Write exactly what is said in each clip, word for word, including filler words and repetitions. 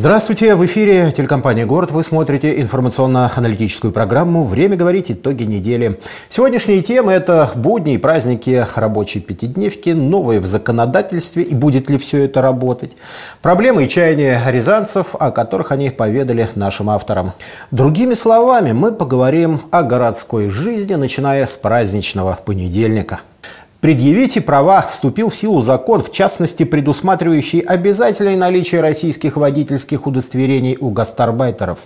Здравствуйте! В эфире телекомпания «Город». Вы смотрите информационно-аналитическую программу «Время говорить. Итоги недели». Сегодняшние темы – это будни и праздники рабочей пятидневки, новые в законодательстве и будет ли все это работать, проблемы и чаяния рязанцев, о которых они поведали нашим авторам. Другими словами, мы поговорим о городской жизни, начиная с праздничного понедельника. Предъявите права. Вступил в силу закон, в частности, предусматривающий обязательное наличие российских водительских удостоверений у гастарбайтеров.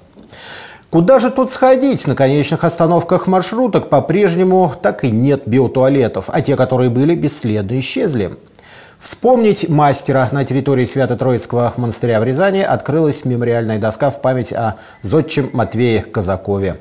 Куда же тут сходить? На конечных остановках маршруток по-прежнему так и нет биотуалетов, а те, которые были, бесследно исчезли. Вспомнить мастера. На территории Свято-Троицкого монастыря в Рязани открылась мемориальная доска в память о зодчем Матвее Казакове.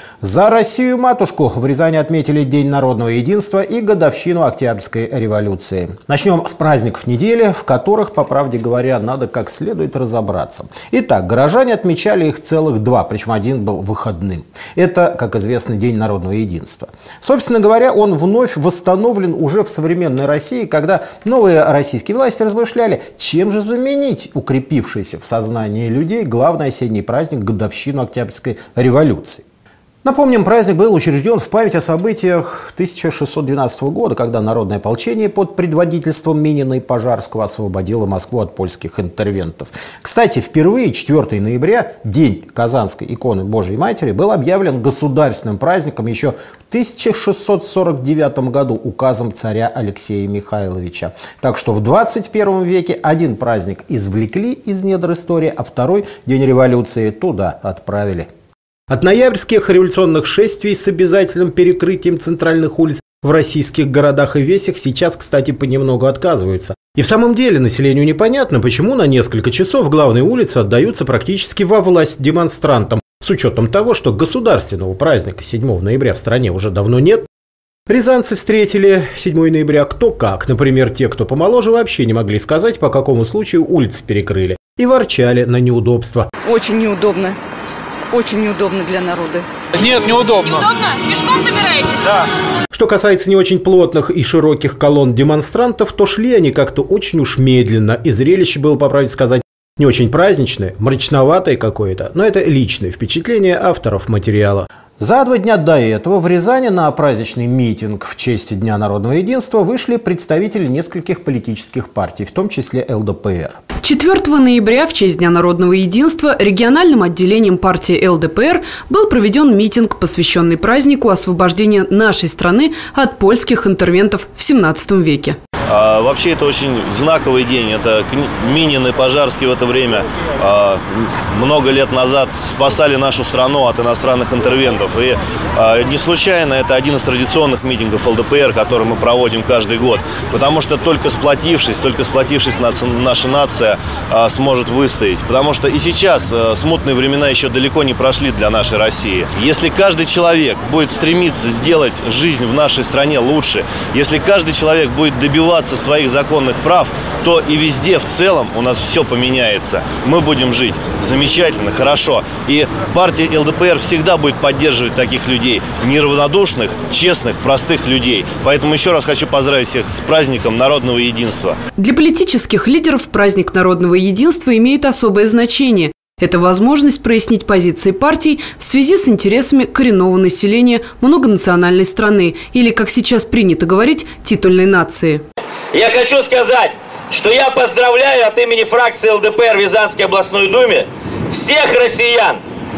За Россию-матушку в Рязани отметили День народного единства и годовщину Октябрьской революции. Начнем с праздников недели, в которых, по правде говоря, надо как следует разобраться. Итак, горожане отмечали их целых два, причем один был выходным. Это, как известно, День народного единства. Собственно говоря, он вновь восстановлен уже в современной России, когда новые российские власти размышляли, чем же заменить укрепившийся в сознании людей главный осенний праздник – годовщину Октябрьской революции. Напомним, праздник был учрежден в память о событиях тысяча шестьсот двенадцатого года, когда народное ополчение под предводительством Минина и Пожарского освободило Москву от польских интервентов. Кстати, впервые четвёртого ноября, День Казанской иконы Божией Матери, был объявлен государственным праздником еще в тысяча шестьсот сорок девятом году указом царя Алексея Михайловича. Так что в двадцать первом веке один праздник извлекли из недр истории, а второй, День революции, туда отправили. От ноябрьских революционных шествий с обязательным перекрытием центральных улиц в российских городах и весях сейчас, кстати, понемногу отказываются. И в самом деле населению непонятно, почему на несколько часов главные улицы отдаются практически во власть демонстрантам, с учетом того, что государственного праздника седьмого ноября в стране уже давно нет. Рязанцы встретили седьмого ноября кто как. Например, те, кто помоложе, вообще не могли сказать, по какому случаю улицы перекрыли, и ворчали на неудобства. Очень неудобно. Очень неудобно для народа. Нет, неудобно. Неудобно? Пешком добираетесь? Да. Что касается не очень плотных и широких колонн демонстрантов, то шли они как-то очень уж медленно, и зрелище было, по правде сказать, не очень праздничное, мрачноватое какое-то, но это личное впечатление авторов материала. За два дня до этого в Рязани на праздничный митинг в честь Дня народного единства вышли представители нескольких политических партий, в том числе эл дэ пэ эр. четвёртого ноября в честь Дня народного единства региональным отделением партии эл дэ пэ эр был проведен митинг, посвященный празднику освобождения нашей страны от польских интервентов в семнадцатом веке. А, вообще это очень знаковый день. Это Минин и Пожарский в это время а, много лет назад спасали нашу страну от иностранных интервентов. И а, не случайно это один из традиционных митингов эл дэ пэ эр, который мы проводим каждый год. Потому что только сплотившись, только сплотившись, наша нация а, сможет выстоять. Потому что и сейчас а, смутные времена еще далеко не прошли для нашей России. Если каждый человек будет стремиться сделать жизнь в нашей стране лучше, если каждый человек будет добиваться своих законных прав, то и везде в целом у нас все поменяется. Мы будем жить замечательно, хорошо. И партия эл дэ пэ эр всегда будет поддерживать таких людей, неравнодушных, честных, простых людей. Поэтому еще раз хочу поздравить всех с праздником народного единства. Для политических лидеров праздник народного единства имеет особое значение. Это возможность прояснить позиции партий в связи с интересами коренного населения многонациональной страны или, как сейчас принято говорить, титульной нации. Я хочу сказать, что я поздравляю от имени фракции эл дэ пэ эр в Рязанской областной думе всех россиян,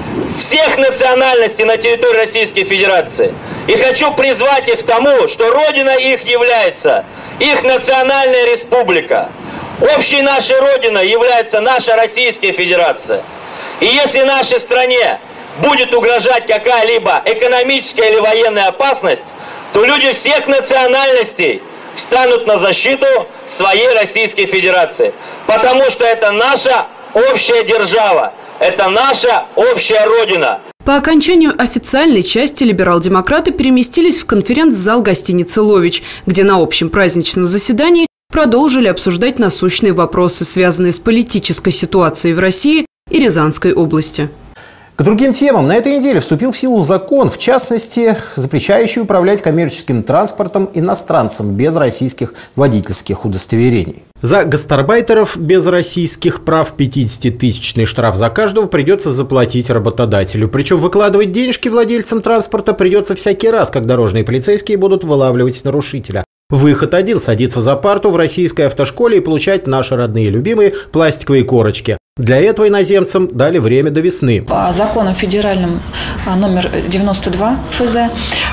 всех национальностей на территории Российской Федерации. И хочу призвать их к тому, что родина их является их национальная республика. Общей нашей родиной является наша Российская Федерация. И если нашей стране будет угрожать какая-либо экономическая или военная опасность, то люди всех национальностей встанут на защиту своей Российской Федерации. Потому что это наша общая держава, это наша общая родина. По окончанию официальной части либерал-демократы переместились в конференц-зал гостиницы «Лович», где на общем праздничном заседании продолжили обсуждать насущные вопросы, связанные с политической ситуацией в России и Рязанской области. К другим темам. На этой неделе вступил в силу закон, в частности, запрещающий управлять коммерческим транспортом иностранцам без российских водительских удостоверений. За гастарбайтеров без российских прав пятидесятитысячный штраф за каждого придется заплатить работодателю. Причем выкладывать денежки владельцам транспорта придется всякий раз, как дорожные полицейские будут вылавливать нарушителя. Выход один – садиться за парту в российской автошколе и получать наши родные любимые пластиковые корочки. Для этого иноземцам дали время до весны. По закону федеральным номер девяносто два эф зэ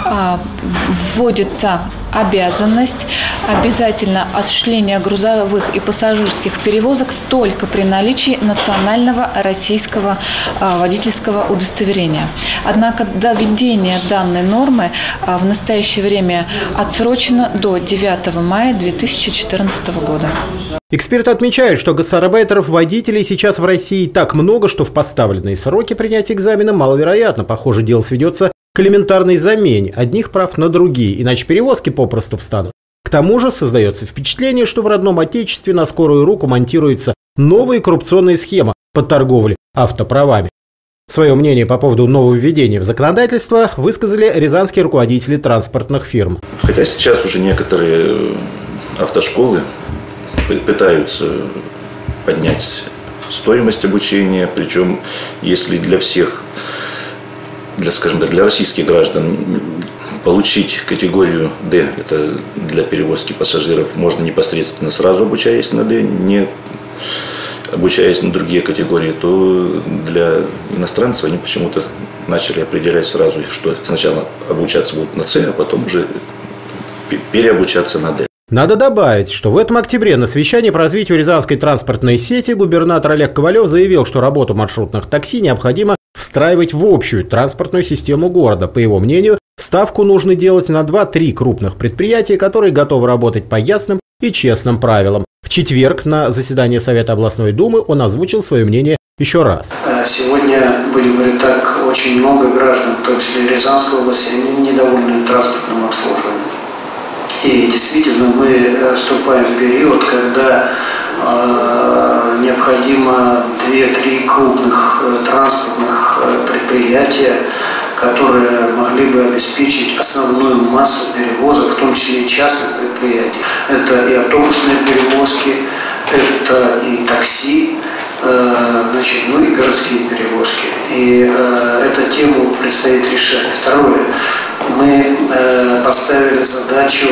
вводится обязанность обязательно осуществления грузовых и пассажирских перевозок только при наличии национального российского водительского удостоверения. Однако доведение данной нормы в настоящее время отсрочено до девятого мая две тысячи четырнадцатого года. Эксперты отмечают, что гастарбайтеров-водителей сейчас в России так много, что в поставленные сроки принятия экзамена маловероятно. Похоже, дело сведется к элементарной замене одних прав на другие, иначе перевозки попросту встанут. К тому же создается впечатление, что в родном отечестве на скорую руку монтируются новые коррупционные схемы по торговле автоправами. Свое мнение по поводу нововведения в законодательство высказали рязанские руководители транспортных фирм. Хотя сейчас уже некоторые автошколы пытаются поднять стоимость обучения, причем если для всех, для, скажем так, для российских граждан получить категорию Д, это для перевозки пассажиров, можно непосредственно сразу обучаясь на Д, не обучаясь на другие категории, то для иностранцев они почему-то начали определять сразу, что сначала обучаться будут на С, а потом уже переобучаться на Д. Надо добавить, что в этом октябре на совещании по развитию рязанской транспортной сети губернатор Олег Ковалев заявил, что работу маршрутных такси необходимо встраивать в общую транспортную систему города. По его мнению, ставку нужно делать на два-три крупных предприятия, которые готовы работать по ясным и честным правилам. В четверг на заседании Совета областной думы он озвучил свое мнение еще раз. Сегодня, будем говорить так, очень много граждан, в том числе Рязанской области, недовольны транспортным обслуживанием. И действительно мы вступаем в период, когда э, необходимо две-три крупных э, транспортных э, предприятия, которые могли бы обеспечить основную массу перевозок, в том числе и частных предприятий. Это и автобусные перевозки, это и такси, э, значит, ну и городские перевозки. И э, эту тему предстоит решать. Второе. Мы э, поставили задачу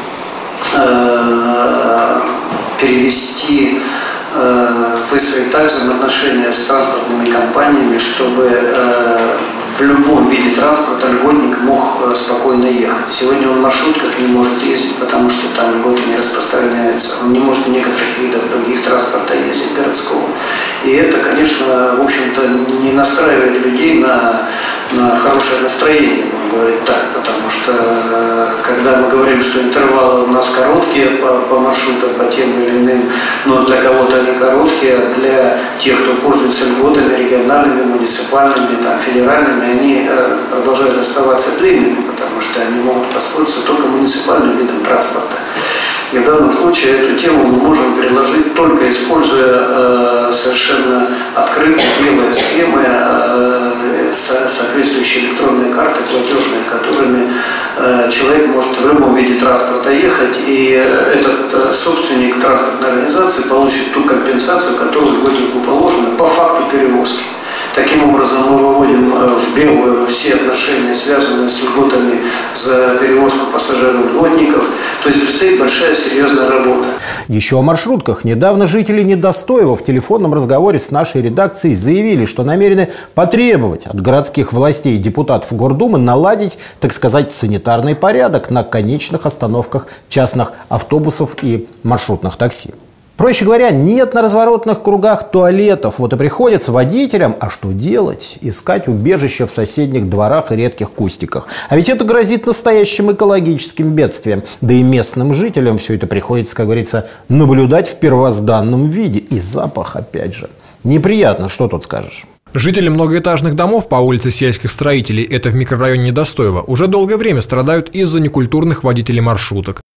э, перевести, э, выстроить так взаимоотношения с транспортными компаниями, чтобы э, в любом виде транспорта льготник мог э, спокойно ехать. Сегодня он в маршрутках не может ездить, потому что там льготы не распространяются. Он не может в некоторых видах других транспорта ездить городского. И это, конечно, в общем-то, не настраивает людей на, на хорошее настроение, будем говорить так, потому что когда мы говорим, что интервалы у нас короткие по, по маршрутам, по тем или иным, но для кого-то они короткие, а для тех, кто пользуется льготами региональными, муниципальными, там, федеральными, они э, продолжают оставаться длинными, потому что они могут воспользоваться только муниципальным видом транспорта. И в данном случае эту тему мы можем переложить только используя э, совершенно открытые белые схемы, э, со, соответствующие электронные карты платежные, которыми э, человек может в любом виде транспорта ехать, и этот э, собственник транспортной организации получит ту компенсацию, которую льготнику положена по факту перевозки. Таким образом, мы выводим в белую все отношения, связанные с льготами за перевозку пассажиров-льготников. То есть предстоит большая серьезная работа. Еще о маршрутках. Недавно жители Недостоева в телефонном разговоре с нашей редакцией заявили, что намерены потребовать от городских властей и депутатов Гордумы наладить, так сказать, санитарный порядок на конечных остановках частных автобусов и маршрутных такси. Проще говоря, нет на разворотных кругах туалетов. Вот и приходится водителям, а что делать? Искать убежище в соседних дворах и редких кустиках. А ведь это грозит настоящим экологическим бедствием. Да и местным жителям все это приходится, как говорится, наблюдать в первозданном виде. И запах, опять же. Неприятно, что тут скажешь. Жители многоэтажных домов по улице Сельских строителей, это в микрорайоне Недостоева, уже долгое время страдают из-за некультурных водителей маршруток.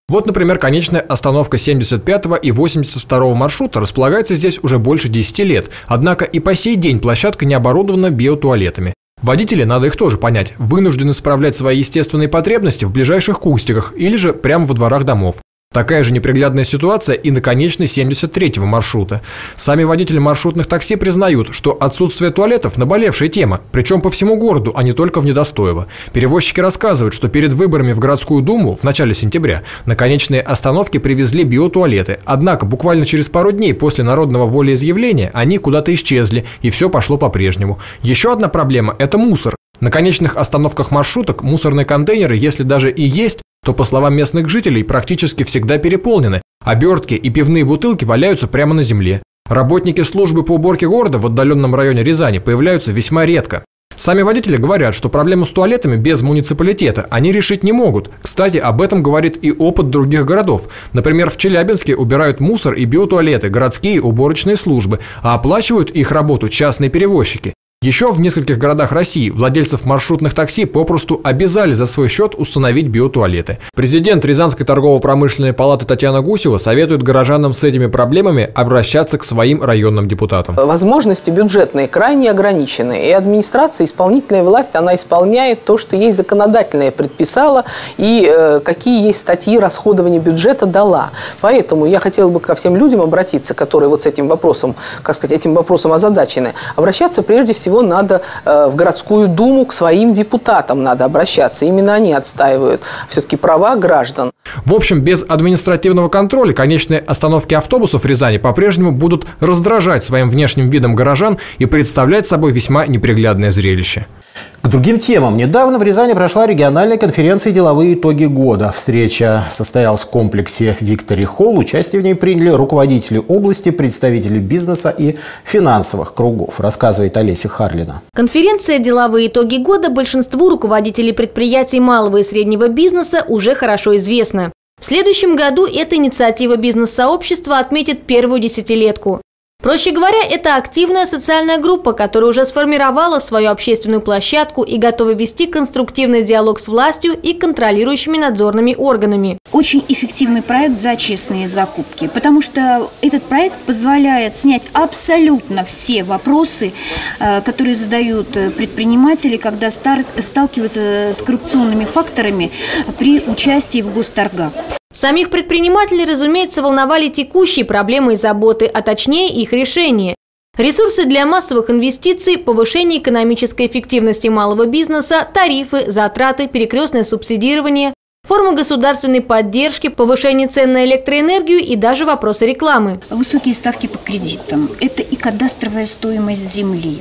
Вот, например, конечная остановка семьдесят пятого и восемьдесят второго маршрута располагается здесь уже больше десяти лет. Однако и по сей день площадка не оборудована биотуалетами. Водители, надо их тоже понять, вынуждены справлять свои естественные потребности в ближайших кустиках или же прямо во дворах домов. Такая же неприглядная ситуация и на конечной семьдесят третьего маршрута. Сами водители маршрутных такси признают, что отсутствие туалетов – наболевшая тема, причем по всему городу, а не только в Недостоево. Перевозчики рассказывают, что перед выборами в городскую думу в начале сентября на конечные остановки привезли биотуалеты, однако буквально через пару дней после народного волеизъявления они куда-то исчезли, и все пошло по-прежнему. Еще одна проблема – это мусор. На конечных остановках маршруток мусорные контейнеры, если даже и есть, то, по словам местных жителей, практически всегда переполнены. Обертки и пивные бутылки валяются прямо на земле. Работники службы по уборке города в отдаленном районе Рязани появляются весьма редко. Сами водители говорят, что проблему с туалетами без муниципалитета они решить не могут. Кстати, об этом говорит и опыт других городов. Например, в Челябинске убирают мусор и биотуалеты городские уборочные службы, а оплачивают их работу частные перевозчики. Еще в нескольких городах России владельцев маршрутных такси попросту обязали за свой счет установить биотуалеты. Президент Рязанской торгово-промышленной палаты Татьяна Гусева советует горожанам с этими проблемами обращаться к своим районным депутатам. Возможности бюджетные крайне ограничены, и администрация, исполнительная власть, она исполняет то, что ей законодательное предписала и э, какие есть статьи расходования бюджета дала. Поэтому я хотела бы ко всем людям обратиться, которые вот с этим вопросом, как сказать, этим вопросом озадачены, обращаться прежде всего надо э, в городскую думу, к своим депутатам надо обращаться. Именно они отстаивают все-таки права граждан. В общем, без административного контроля конечные остановки автобусов в Рязани по-прежнему будут раздражать своим внешним видом горожан и представлять собой весьма неприглядное зрелище. К другим темам. Недавно в Рязани прошла региональная конференция «Деловые итоги года». Встреча состоялась в комплексе «Виктори Холл». Участие в ней приняли руководители области, представители бизнеса и финансовых кругов, рассказывает Олеся Харлина. Конференция «Деловые итоги года» большинству руководителей предприятий малого и среднего бизнеса уже хорошо известна. В следующем году эта инициатива бизнес-сообщества отметит первую десятилетку. Проще говоря, это активная социальная группа, которая уже сформировала свою общественную площадку и готова вести конструктивный диалог с властью и контролирующими надзорными органами. Очень эффективный проект за честные закупки, потому что этот проект позволяет снять абсолютно все вопросы, которые задают предприниматели, когда сталкиваются с коррупционными факторами при участии в госторгах. Самих предпринимателей, разумеется, волновали текущие проблемы и заботы, а точнее их решение. Ресурсы для массовых инвестиций, повышение экономической эффективности малого бизнеса, тарифы, затраты, перекрестное субсидирование, формы государственной поддержки, повышение цен на электроэнергию и даже вопросы рекламы. Высокие ставки по кредитам – это и кадастровая стоимость земли.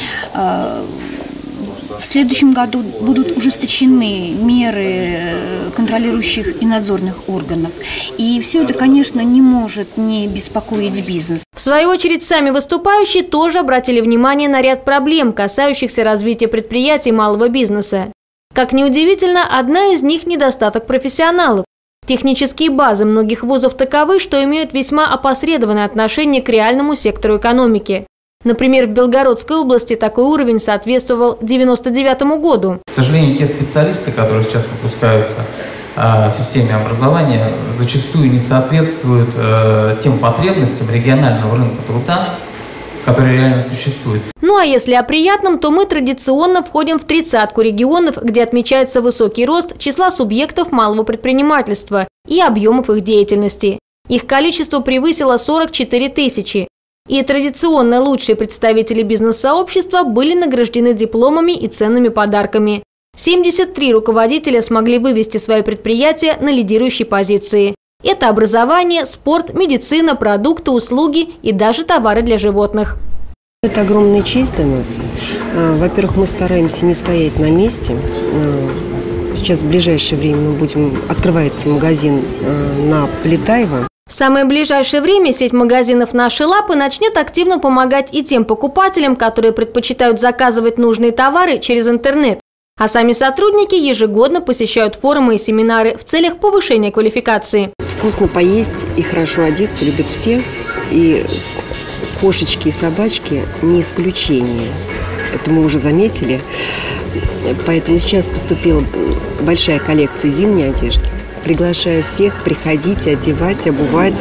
В следующем году будут ужесточены меры контролирующих и надзорных органов. И все это, конечно, не может не беспокоить бизнес. В свою очередь, сами выступающие тоже обратили внимание на ряд проблем, касающихся развития предприятий малого бизнеса. Как ни удивительно, одна из них – недостаток профессионалов. Технические базы многих вузов таковы, что имеют весьма опосредованное отношение к реальному сектору экономики. Например, в Белгородской области такой уровень соответствовал девяносто девятому году. К сожалению, те специалисты, которые сейчас выпускаются в системе образования, зачастую не соответствуют тем потребностям регионального рынка труда, который реально существует. Ну а если о приятном, то мы традиционно входим в тридцатку регионов, где отмечается высокий рост числа субъектов малого предпринимательства и объемов их деятельности. Их количество превысило сорок четыре тысячи. И традиционно лучшие представители бизнес-сообщества были награждены дипломами и ценными подарками. семьдесят три руководителя смогли вывести свои предприятия на лидирующие позиции. Это образование, спорт, медицина, продукты, услуги и даже товары для животных. Это огромная честь для нас. Во-первых, мы стараемся не стоять на месте. Сейчас в ближайшее время мы будем открывается магазин на Полетаева. В самое ближайшее время сеть магазинов «Наши лапы» начнет активно помогать и тем покупателям, которые предпочитают заказывать нужные товары через интернет. А сами сотрудники ежегодно посещают форумы и семинары в целях повышения квалификации. Вкусно поесть и хорошо одеться любят все. И кошечки и собачки не исключение. Это мы уже заметили. Поэтому сейчас поступила большая коллекция зимней одежды. Приглашаю всех приходить, одевать, обувать,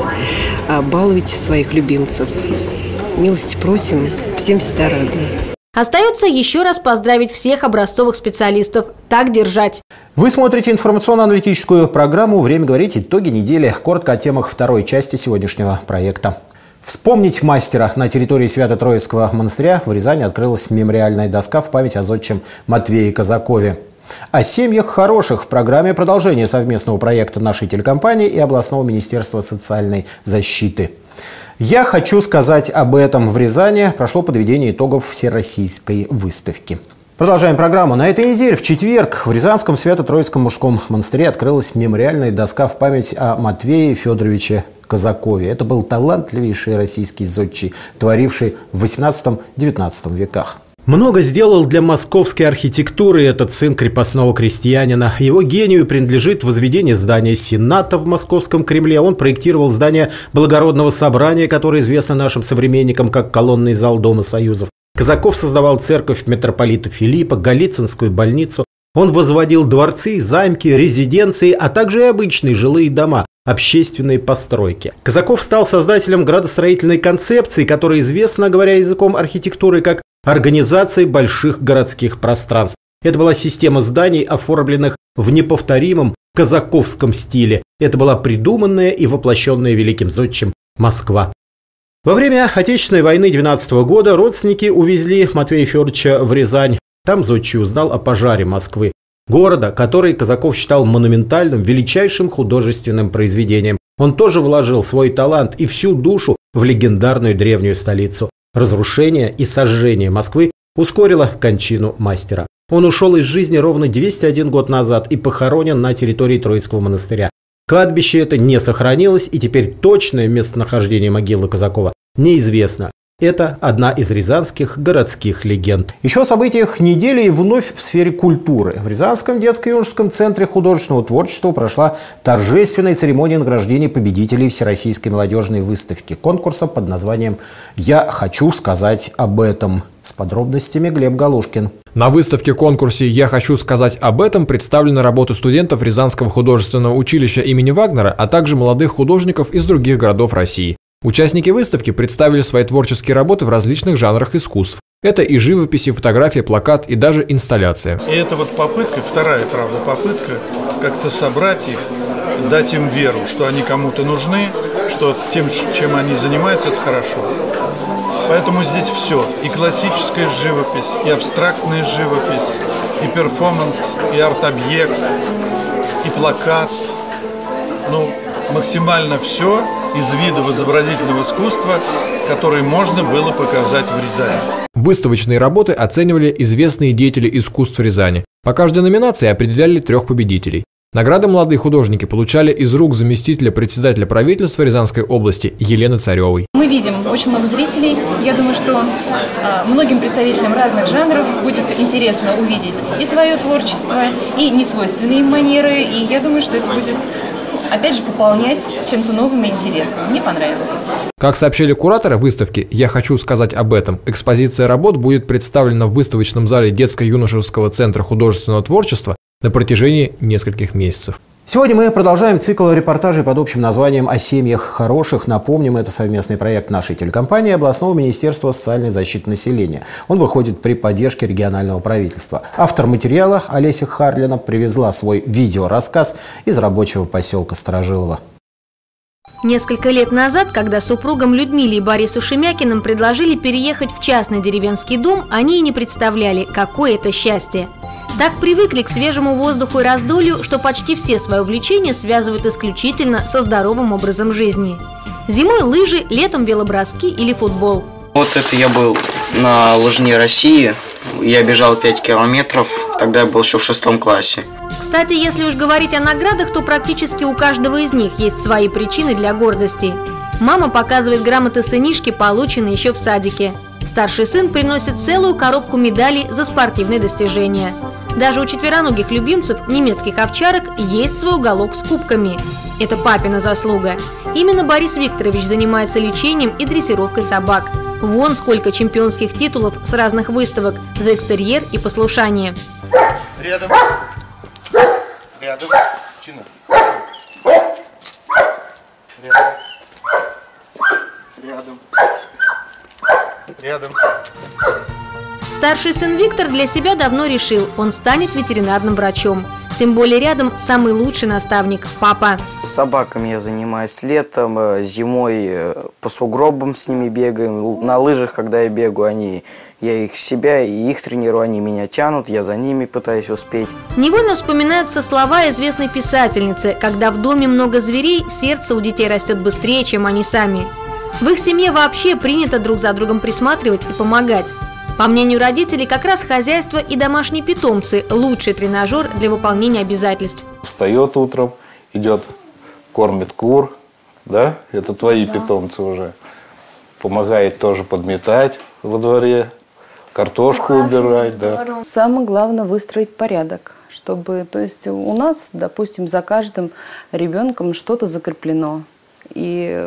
балуйте своих любимцев. Милости просим, всем всегда рады. Остается еще раз поздравить всех образцовых специалистов. Так держать. Вы смотрите информационно-аналитическую программу «Время говорить. Итоги недели». Коротко о темах второй части сегодняшнего проекта. Вспомнить мастера. На территории Свято-Троицкого монастыря в Рязани открылась мемориальная доска в память о зодчем Матвее Казакове. О семьях хороших в программе продолжение совместного проекта нашей телекомпании и областного министерства социальной защиты. Я хочу сказать об этом. В Рязани прошло подведение итогов всероссийской выставки. Продолжаем программу. На этой неделе, в четверг, в Рязанском Свято-Троицком мужском монастыре открылась мемориальная доска в память о Матвее Федоровиче Казакове. Это был талантливейший российский зодчий, творивший в восемнадцатом-девятнадцатом веках. Много сделал для московской архитектуры этот сын крепостного крестьянина. Его гению принадлежит возведение здания Сената в Московском Кремле. Он проектировал здание Благородного собрания, которое известно нашим современникам как колонный зал Дома Союзов. Казаков создавал церковь митрополита Филиппа, Голицынскую больницу. Он возводил дворцы, замки, резиденции, а также и обычные жилые дома, общественные постройки. Казаков стал создателем градостроительной концепции, которая известна, говоря языком архитектуры, как организации больших городских пространств. Это была система зданий, оформленных в неповторимом казаковском стиле. Это была придуманная и воплощенная великим зодчим Москва. Во время Отечественной войны двенадцатого года родственники увезли Матвея Федоровича в Рязань. Там зодчий узнал о пожаре Москвы, города, который Казаков считал монументальным, величайшим художественным произведением. Он тоже вложил свой талант и всю душу в легендарную древнюю столицу. Разрушение и сожжение Москвы ускорило кончину мастера. Он ушел из жизни ровно двести один год назад и похоронен на территории Троицкого монастыря. Кладбище это не сохранилось, и теперь точное местонахождение могилы Казакова неизвестно. Это одна из рязанских городских легенд. Еще о событиях недели и вновь в сфере культуры. В Рязанском детско-юношеском центре художественного творчества прошла торжественная церемония награждения победителей Всероссийской молодежной выставки конкурса под названием «Я хочу сказать об этом». С подробностями Глеб Галушкин. На выставке-конкурсе «Я хочу сказать об этом» представлены работы студентов Рязанского художественного училища имени Вагнера, а также молодых художников из других городов России. Участники выставки представили свои творческие работы в различных жанрах искусств. Это и живопись, и фотография, плакат, и даже инсталляция. И это вот попытка, вторая, правда, попытка как-то собрать их, дать им веру, что они кому-то нужны, что тем, чем они занимаются, это хорошо. Поэтому здесь все. И классическая живопись, и абстрактная живопись, и перформанс, и арт-объект, и плакат. Ну, максимально все из видов изобразительного искусства, которые можно было показать в Рязани. Выставочные работы оценивали известные деятели искусств Рязани. По каждой номинации определяли трех победителей. Награды молодые художники получали из рук заместителя председателя правительства Рязанской области Елены Царевой. Мы видим очень много зрителей. Я думаю, что а, многим представителям разных жанров будет интересно увидеть и свое творчество, и несвойственные им манеры. И я думаю, что это будет, опять же, пополнять чем-то новым и интересным. Мне понравилось. Как сообщили кураторы выставки «Я хочу сказать об этом», экспозиция работ будет представлена в выставочном зале детско-юношеского центра художественного творчества на протяжении нескольких месяцев. Сегодня мы продолжаем цикл репортажей под общим названием «О семьях хороших». Напомним, это совместный проект нашей телекомпании и областного министерства социальной защиты населения. Он выходит при поддержке регионального правительства. Автор материала Олеся Харлина привезла свой видеорассказ из рабочего поселка Старожилово. Несколько лет назад, когда супругам Людмиле и Борису Шемякиным предложили переехать в частный деревенский дом, они и не представляли, какое это счастье. Так привыкли к свежему воздуху и раздолью, что почти все свои увлечения связывают исключительно со здоровым образом жизни. Зимой лыжи, летом велоброски или футбол. Вот это я был на лыжне России. Я бежал пять километров, тогда я был еще в шестом классе. Кстати, если уж говорить о наградах, то практически у каждого из них есть свои причины для гордости. Мама показывает грамоты сынишки, полученные еще в садике. Старший сын приносит целую коробку медалей за спортивные достижения. Даже у четвероногих любимцев немецких овчарок есть свой уголок с кубками. Это папина заслуга. Именно Борис Викторович занимается лечением и дрессировкой собак. Вон сколько чемпионских титулов с разных выставок за экстерьер и послушание. Рядом. Рядом. Чина. Рядом. Рядом. Старший сын Виктор для себя давно решил, он станет ветеринарным врачом. Тем более рядом самый лучший наставник – папа. С собаками я занимаюсь летом, зимой по сугробам с ними бегаем. На лыжах, когда я бегаю, они, я их себя и их тренирую, они меня тянут, я за ними пытаюсь успеть. Невольно вспоминаются слова известной писательницы: «Когда в доме много зверей, сердце у детей растет быстрее, чем они сами». В их семье вообще принято друг за другом присматривать и помогать. По мнению родителей, как раз хозяйство и домашние питомцы – лучший тренажер для выполнения обязательств. Встает утром, идет, кормит кур, да, это твои да. питомцы уже. Помогает тоже подметать во дворе, картошку Ухаживать, убирать. Да. Самое главное – выстроить порядок, чтобы, то есть у нас, допустим, за каждым ребенком что-то закреплено. И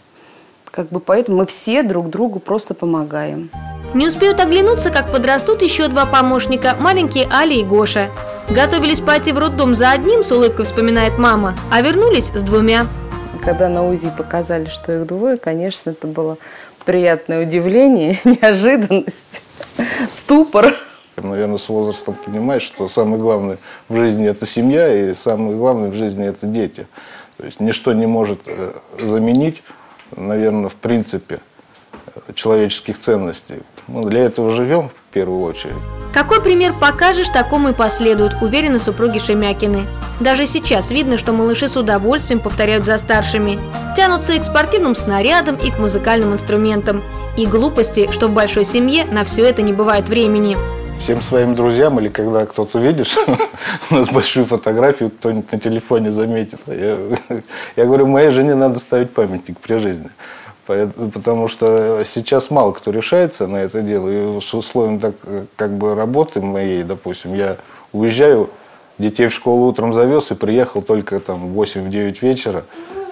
как бы поэтому мы все друг другу просто помогаем. Не успеют оглянуться, как подрастут еще два помощника – маленькие Аля и Гоша. Готовились пойти в роддом за одним, с улыбкой вспоминает мама, а вернулись с двумя. Когда на УЗИ показали, что их двое, конечно, это было приятное удивление, неожиданность, ступор. Наверное, с возрастом понимаешь, что самое главное в жизни – это семья, и самое главное в жизни – это дети. То есть ничто не может заменить, наверное, в принципе, человеческих ценностей. Мы для этого живем в первую очередь. Какой пример покажешь, такому и последуют, уверены супруги Шемякины. Даже сейчас видно, что малыши с удовольствием повторяют за старшими. Тянутся и к спортивным снарядам, и к музыкальным инструментам. И глупости, что в большой семье на все это не бывает времени. Всем своим друзьям, или когда кто-то видишь, у нас большую фотографию, кто-нибудь на телефоне заметит. Я, я говорю, моей жене надо ставить памятник при жизни. Потому что сейчас мало кто решается на это дело. И с условием так, как бы работы моей, допустим, я уезжаю, детей в школу утром завез и приехал только там в восемь-девять вечера.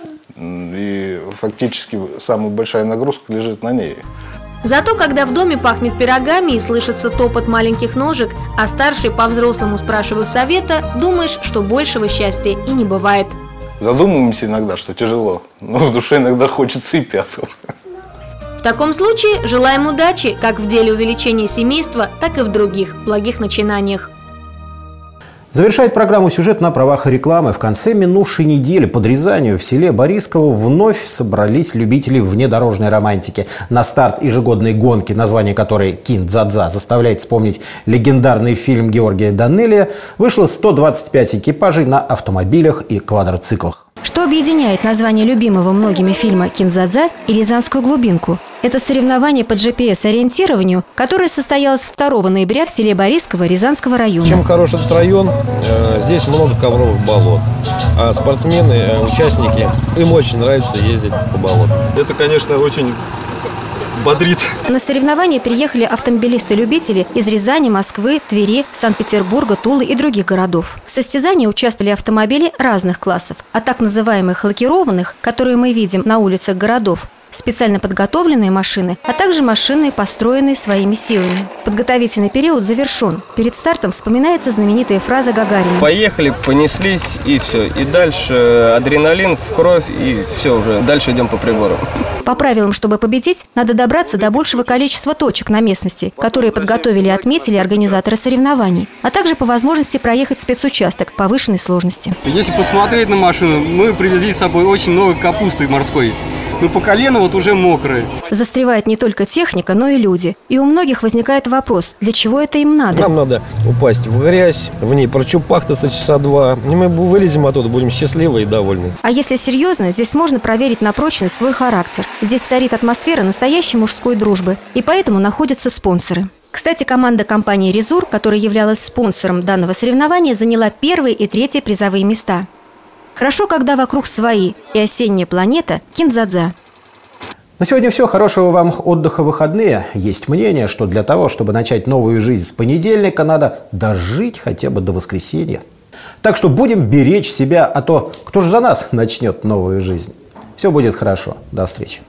И фактически самая большая нагрузка лежит на ней. Зато, когда в доме пахнет пирогами и слышится топот маленьких ножек, а старшие по-взрослому спрашивают совета, думаешь, что большего счастья и не бывает. Задумываемся иногда, что тяжело, но в душе иногда хочется и пятого. В таком случае желаем удачи как в деле увеличения семейства, так и в других благих начинаниях. Завершает программу сюжет на правах рекламы. В конце минувшей недели под Рязанью в селе Борисково вновь собрались любители внедорожной романтики. На старт ежегодной гонки, название которой «Кин-дза-дза» заставляет вспомнить легендарный фильм Георгия Данелия, вышло сто двадцать пять экипажей на автомобилях и квадроциклах. Что объединяет название любимого многими фильма «Кин-дза-дза» и «Рязанскую глубинку»? Это соревнование по джи пи эс-ориентированию, которое состоялось второго ноября в селе Борисково Рязанского района. Чем хорош этот район, здесь много ковровых болот. А спортсмены, участники, им очень нравится ездить по болотам. Это, конечно, очень бодрит. На соревнования приехали автомобилисты-любители из Рязани, Москвы, Твери, Санкт-Петербурга, Тулы и других городов. В состязании участвовали автомобили разных классов, а так называемых лакированных, которые мы видим на улицах городов, специально подготовленные машины, а также машины, построенные своими силами. Подготовительный период завершен. Перед стартом вспоминается знаменитая фраза Гагарина. Поехали, понеслись и все. И дальше адреналин в кровь и все, уже дальше идем по прибору. По правилам, чтобы победить, надо добраться до большего количества точек на местности, которые подготовили и отметили организаторы соревнований, а также по возможности проехать спецучасток повышенной сложности. Если посмотреть на машину, мы привезли с собой очень много капусты морской. Ну, по колено вот уже мокрые. Застревает не только техника, но и люди. И у многих возникает вопрос, для чего это им надо? Нам надо упасть в грязь, в ней прочупахтаться часа два. И мы вылезем оттуда, будем счастливы и довольны. А если серьезно, здесь можно проверить на прочность свой характер. Здесь царит атмосфера настоящей мужской дружбы. И поэтому находятся спонсоры. Кстати, команда компании «Резур», которая являлась спонсором данного соревнования, заняла первые и третьи призовые места. Хорошо, когда вокруг свои, и осенняя планета Кин-дза-дза. На сегодня все. Хорошего вам отдыха в выходные. Есть мнение, что для того, чтобы начать новую жизнь с понедельника, надо дожить хотя бы до воскресенья. Так что будем беречь себя, а то кто же за нас начнет новую жизнь. Все будет хорошо. До встречи.